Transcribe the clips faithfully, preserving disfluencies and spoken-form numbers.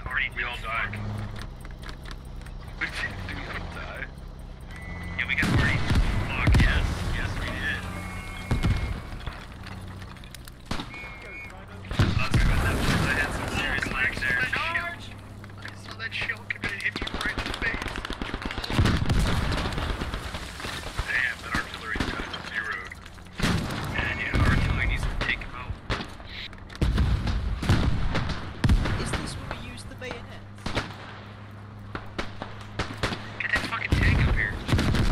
We all died. We didn't do we all die? Yeah, we got party. Fuck yes. Yes, we did. Lots of that. I had some serious lags there. Charge! I saw that shell come in and hit you right in the face. Damn, that artillery's got zeroed. And yeah, artillery needs to take him out. Is this where we use the bayonets? Get that fucking tank up here.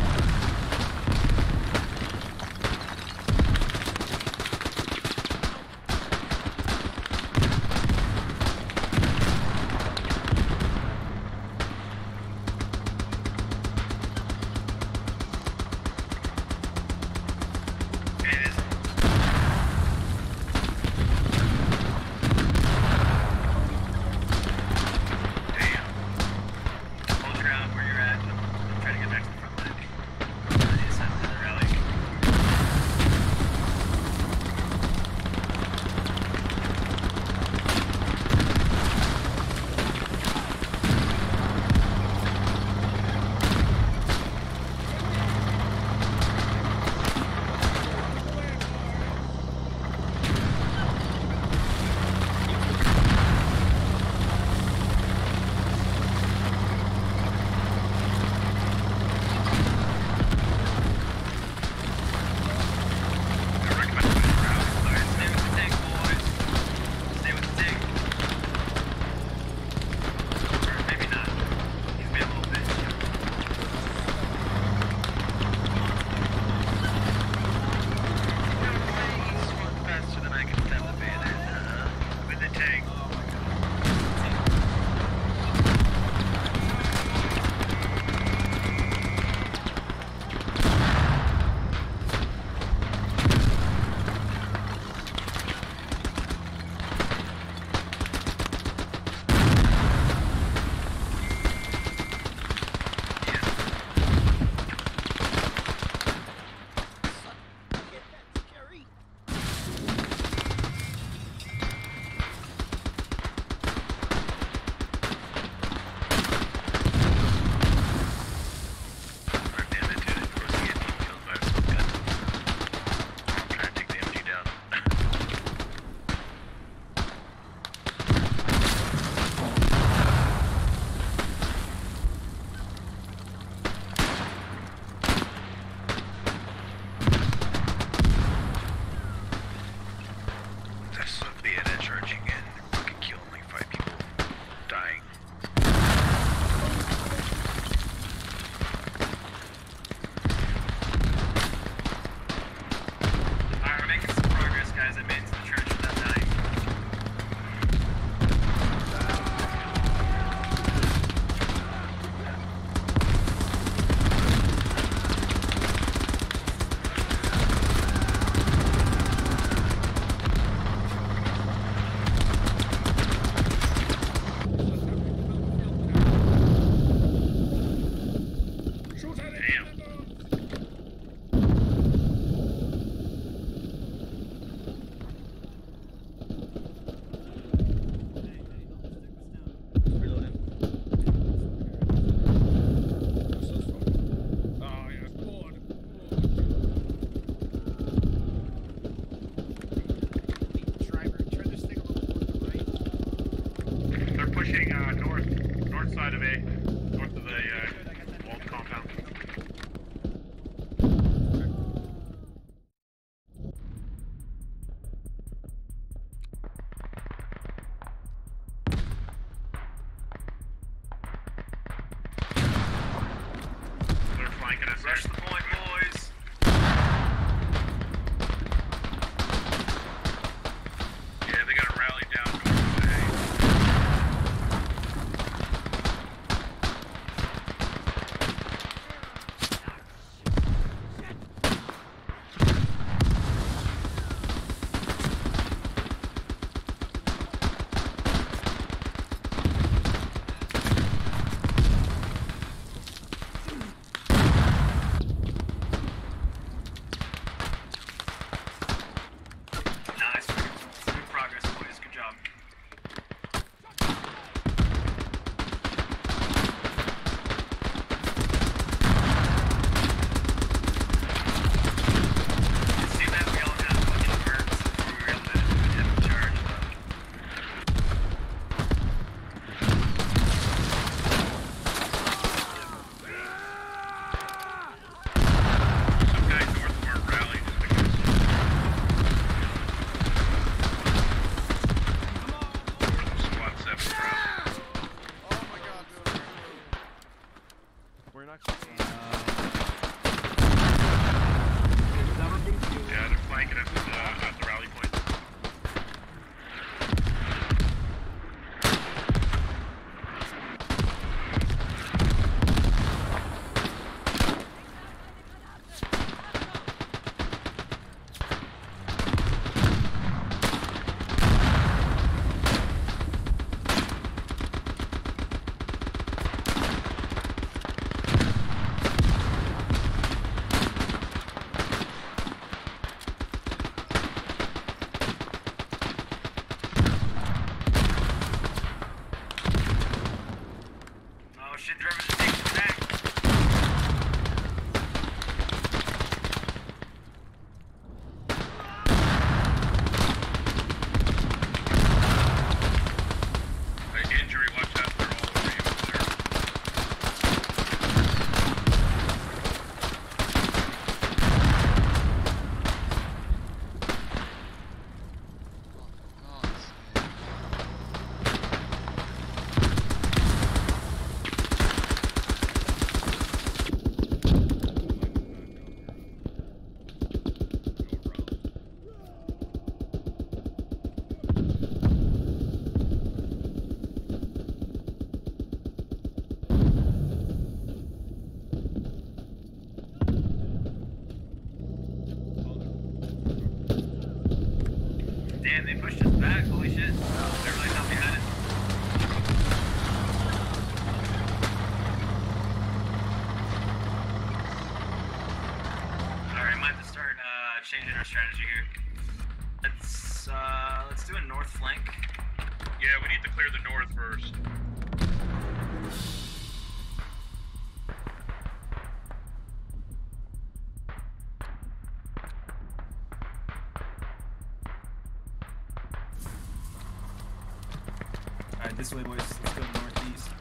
Rush the point, boys. Yeah, they gotta rally down north today. Damn, they pushed us back. Holy shit. They're really not behind it. Alright, might have to start uh, changing our strategy here. Let's uh, let's do a north flank. Yeah, we need to clear the north first. Alright, this way, boys. Let's go northeast.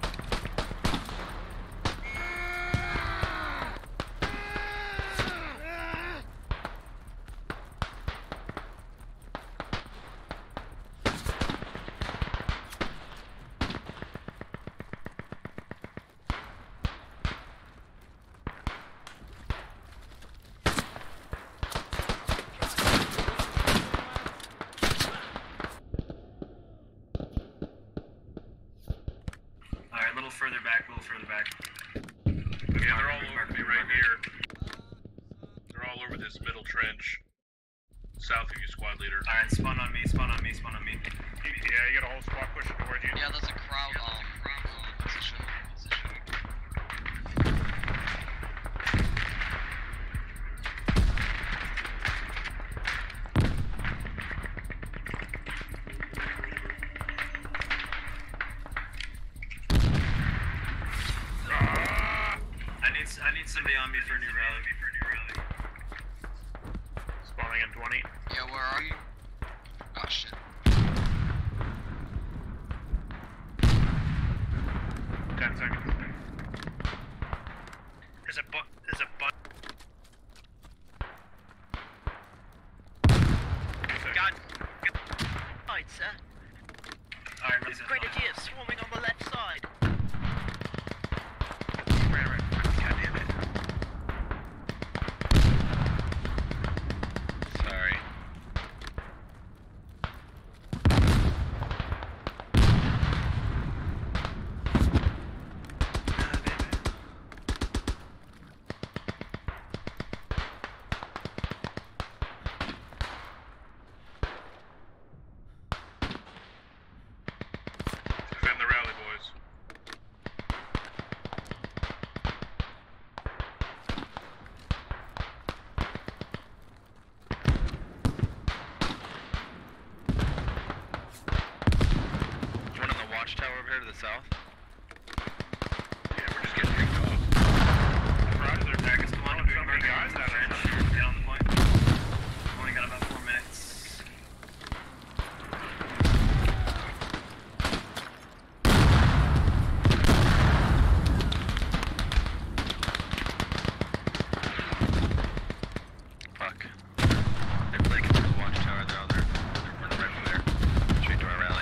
Alright, a little further back, a little further back. Yeah, they're all over me right here. They're all over this middle trench. South of you, squad leader. Alright, spawn on me, spawn on me, spawn on me. Yeah, you got a whole squad pushing towards you. Yeah, there's a crowd um, um position. position. I need I need somebody on me for a new rally. Spawning in twenty. Yeah, where are you? Oh shit. Ten seconds. There's a bu there's a bu God. Right, sir. Alright, raise it. Grenadiers swarming on the left side. Right, right. God damn it. Sorry. Defend the rally, boys. One on the watchtower over here to the south. Yeah, we're just getting picked off. Roger, they're attacking us. Come on, So many guys down there. get on the point. Only got about four minutes. Fuck. They're flanking to the watchtower. They're out there. They're running right from there. Straight to our rally.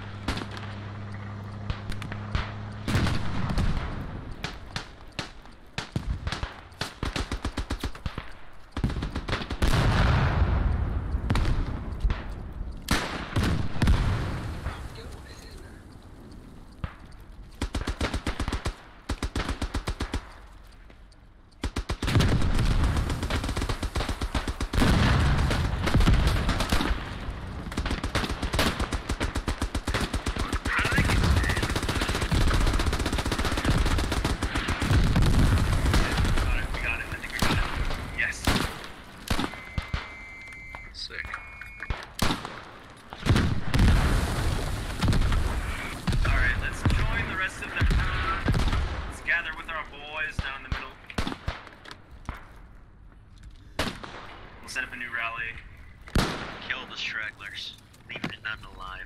Alright, we got it. I think we got it. Yes. Sick. Alright, let's join the rest of the herd. Let's gather with our boys down the middle. We'll set up a new rally. Kill the stragglers. Leave none alive.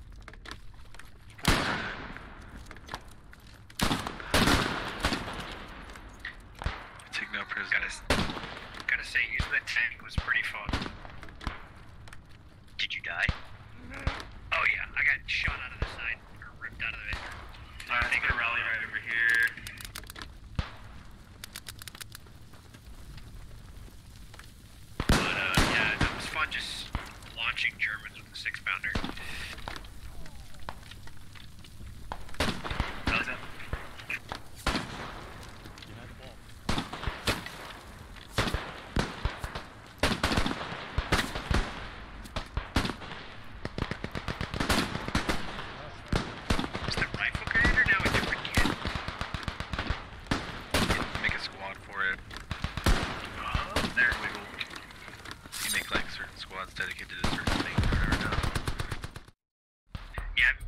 Take no prisoners. Gotta say, using the tank was pretty fun. Did you die? Oh yeah, I got shot out of the side, or ripped out of it. Alright, let's get a rally right over here. But uh, yeah, it was fun just launching Germans with a six pounder. How's that?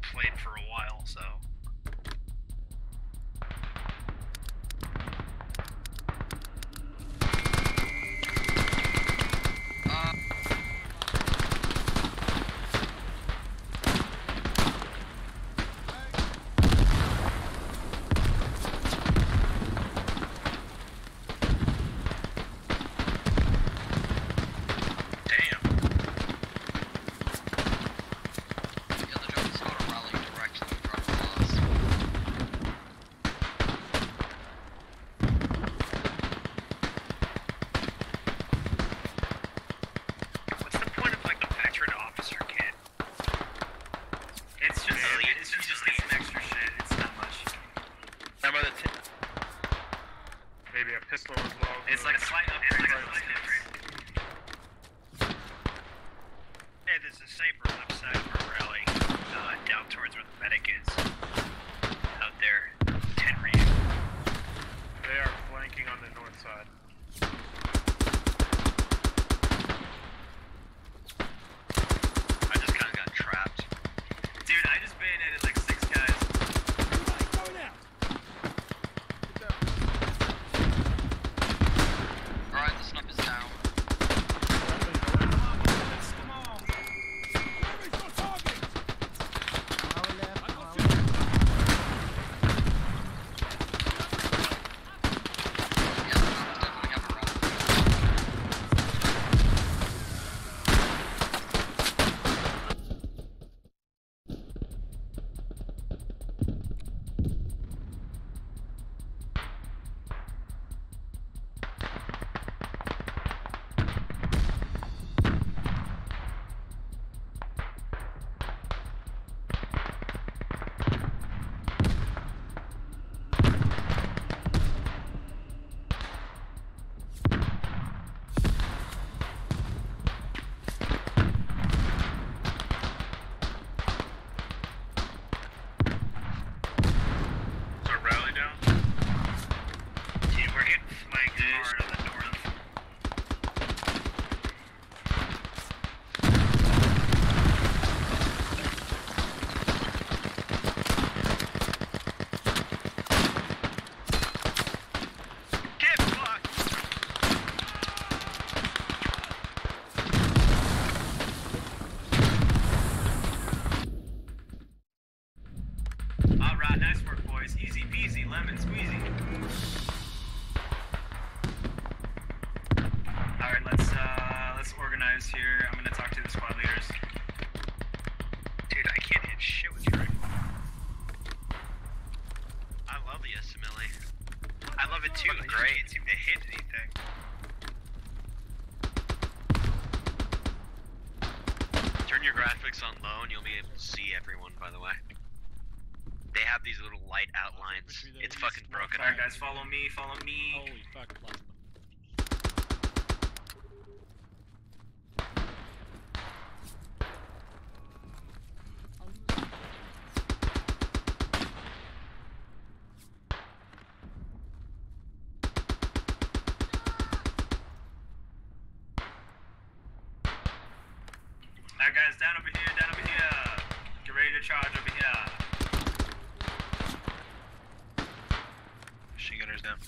flayed for a while, so. Maybe a pistol as well. It's like a slight upgrade. It's like a slight upgrade. Hey, there's a sniper left side of our rally, uh, down towards where the medic is. Out there, ten read. They are flanking on the north side. I just kind of got trapped. Dude, I just bayoneted like six guys. Alright, the snuff is down. Alright, nice work, boys. Easy peasy, lemon squeezy. Alright, let's uh let's organize here. I'm gonna talk to the squad leaders. Dude, I can't hit shit with your rifle. I love the S M L A. I love it too. Looking I great. can't seem to hit anything. Turn your graphics on low and you'll be able to see everyone, by the way. They have these little light outlines. It's fucking broken. Alright guys, follow me, follow me. Holy fuck, plasma. Alright guys, down over here, down over here. Get ready to charge over here. Machine gunners down.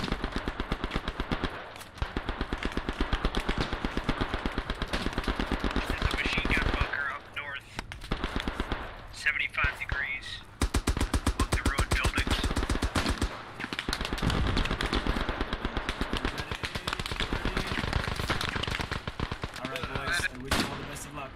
There's a machine gun bunker up north. seventy-five degrees. Above the ruined buildings. Alright, boys, I wish you all the best of luck.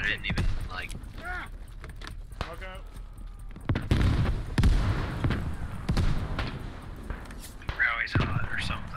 I didn't even, like... Okay. Rally's hot or something.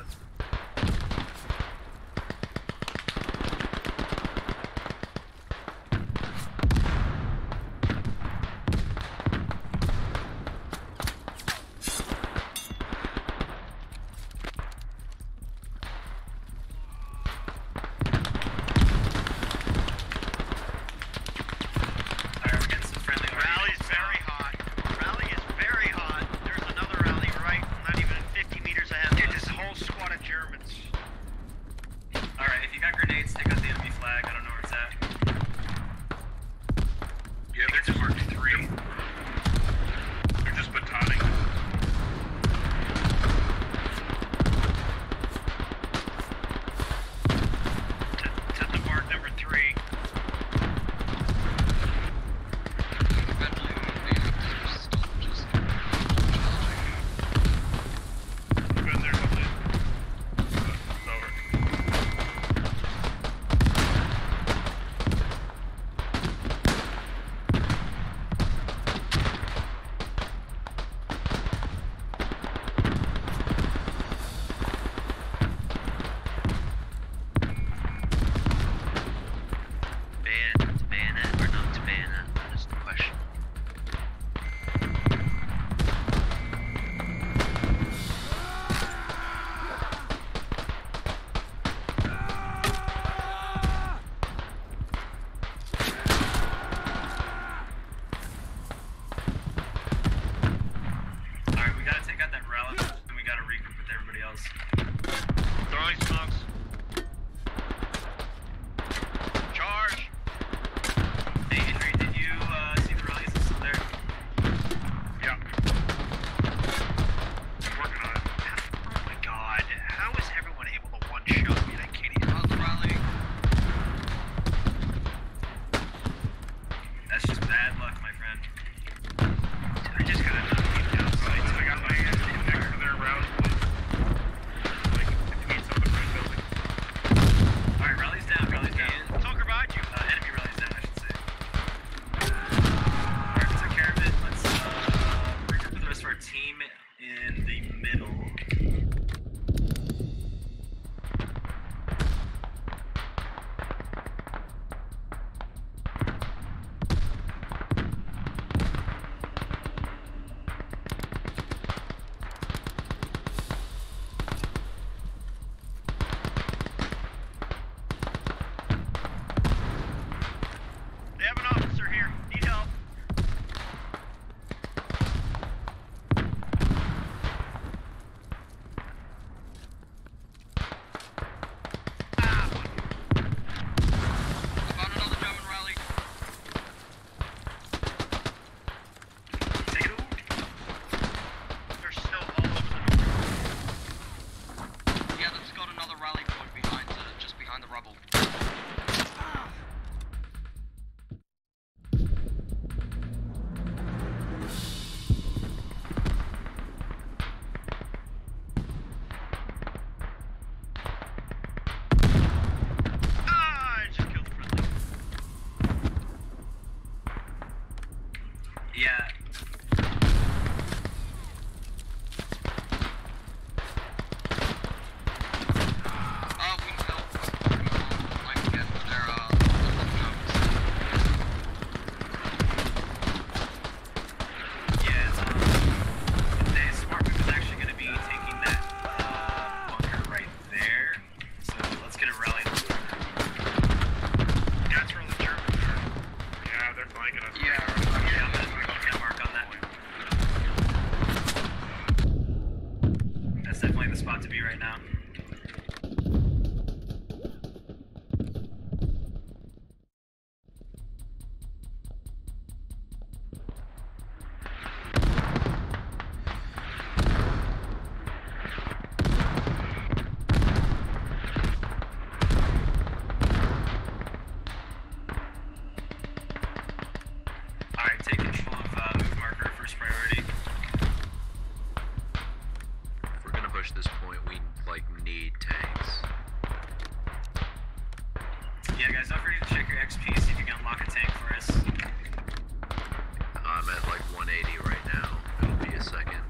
Yeah, guys, don't forget to check your X P, see if you can unlock a tank for us. I'm at like one eighty right now. It'll be a second.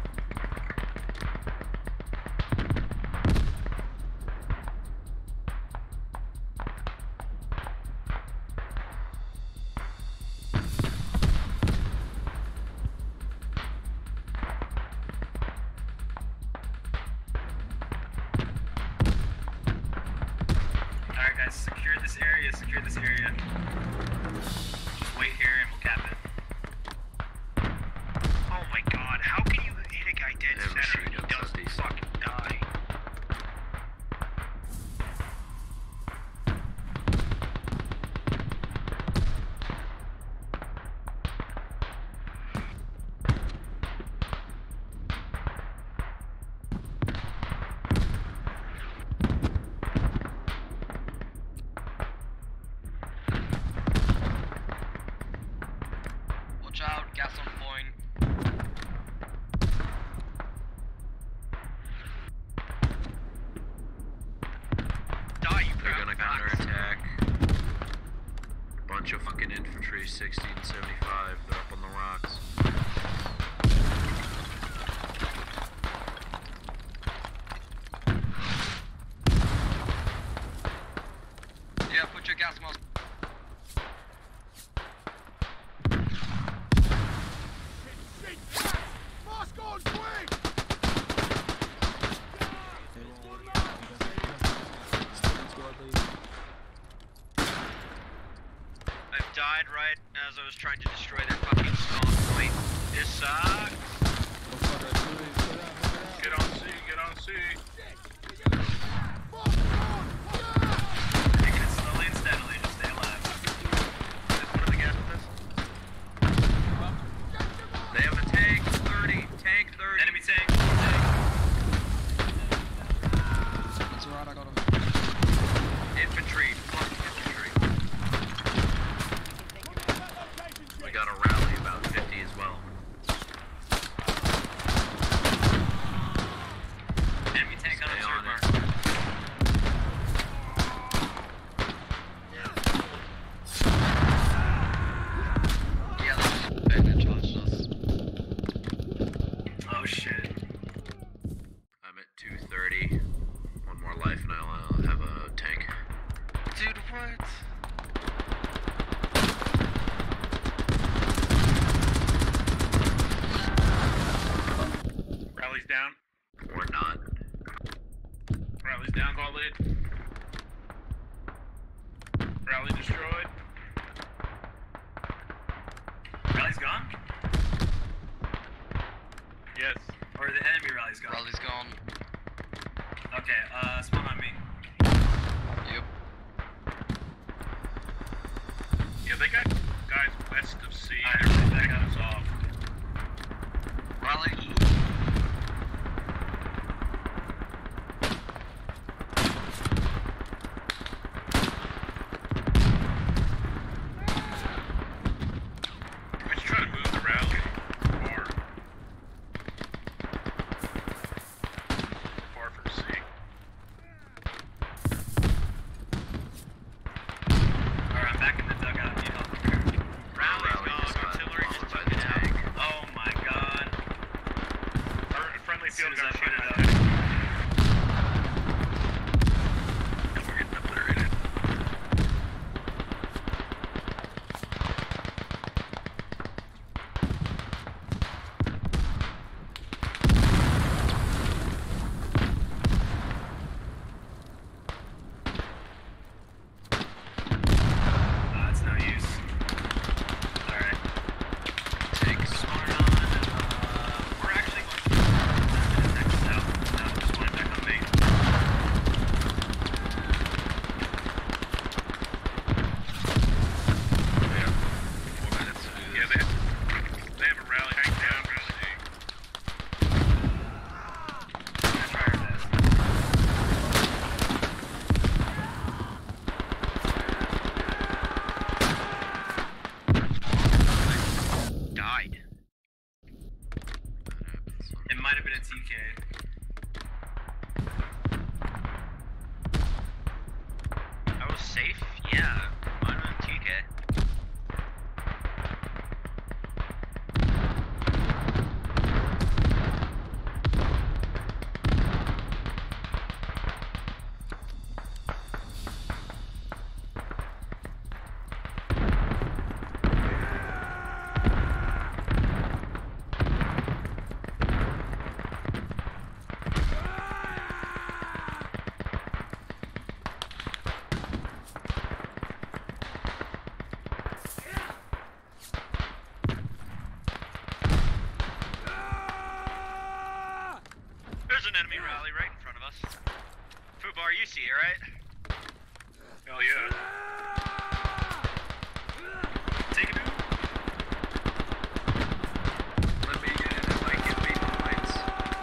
Alright guys, secure this area, secure this area. Just wait here and we'll cap it. Oh my god, how can you hit a guy dead Yeah, center and he machine guns doesn't southeast. fucking die? Watch out, gas on point. Die, you They're proud gonna fox. counterattack. Bunch of fucking infantry, sixteen seventy-five. They're up on the rocks. Yeah, put your gas mask. I've died right as I was trying to destroy their fucking spawn point. This sucks. Get on C, get on C. Taking it slowly and steadily, just stay alive. Is one of the gas with this? They have a tank, thirty. Tank, thirty. Enemy tank. That's alright, I got him. Infantry, fuck infantry. We got a rally about fifty as well. Enemy tank on Stay the on mark. it. Yeah, they just been and charged us. Oh shit. I'm at two thirty. One more life and I'll uh, have a tank. Dude, what? Rally's down. Or not. Rally's down, got lit. Rally destroyed. Rally's gone? Yes. Or the enemy rally's gone? Rally's gone. Okay, uh, spawn on me. Yep. Yeah, they got guys west of C. Alright, They're everything taking back us up. off. Rally. We should try to move the rally far. Far from C. Alright, I'm back in the dugout. Need help up here. Rally's Rally gone, just got artillery just bombed by took the it out. tank. Oh my god. Fr- Friendly As soon field as I gun put it shot up. by tank. We're getting obliterated. Uh, it's no use. Alright. Tank. Spawn on, uh, we're actually going to next south. No, just one back on me. Yeah. Four minutes to do this. Yeah, they have, they have a rally hang down from C. I'm gonna try our best. Died. It might have been a T K. I was safe? Yeah. Mine was T K. you see it, right? Hell yeah. Take it out. Let me get it if I can beat the lights.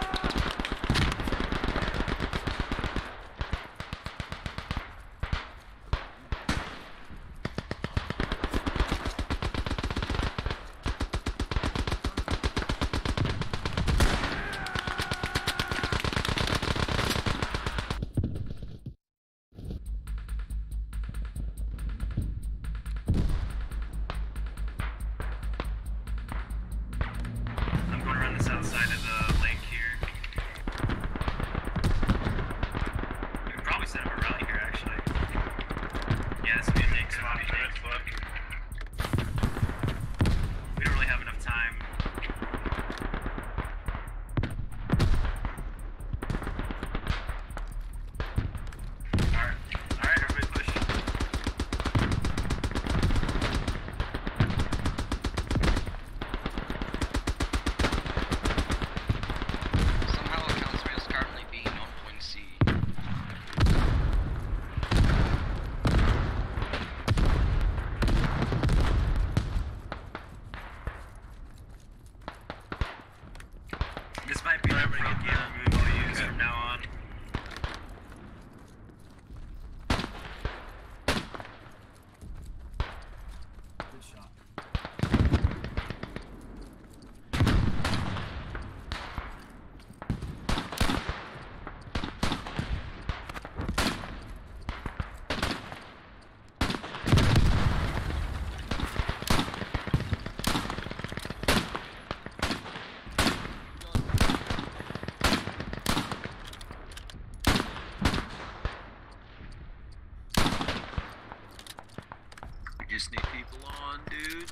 I'm going around the south side of the lake here. We can probably set up a rally here, actually. Yeah, this would be a big spot, I think. We don't really have enough time. Alright, alright, everybody push. Somehow accounts me as currently being on point C. This might be the front gear we will use from now on. Good shot. We just need people on, dude.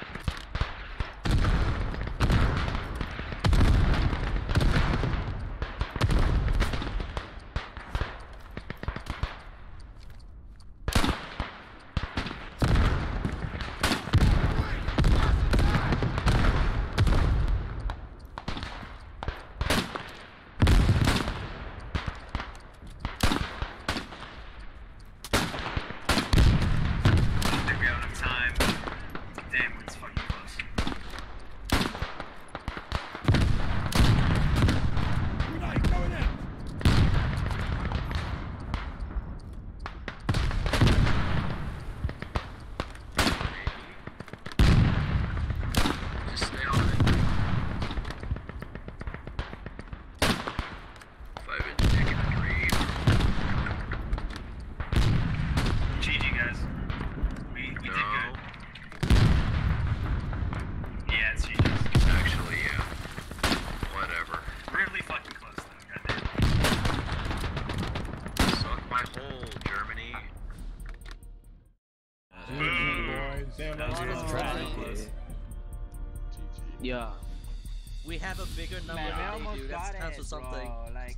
I don't think we have enough time. Damn, it's fucking close. Just stay on it. Five inch dick in a dream. G G, guys. We, we did No. good. Yeah, it's G G's. Actually, yeah. Whatever. Really fucking close, though, goddamn. Suck my hole, Germany. Yeah. We have a bigger number Man, I than they almost do. That got counts it, for something. bro. Like,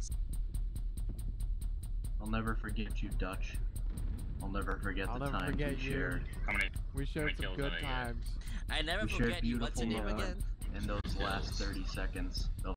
I'll never forget you, Dutch. I'll never forget I'll the never times forget we you. shared. How many? we shared many some kills good did I get? times. I never We shared forget you. What's beautiful your name moments again? in those last thirty seconds. They'll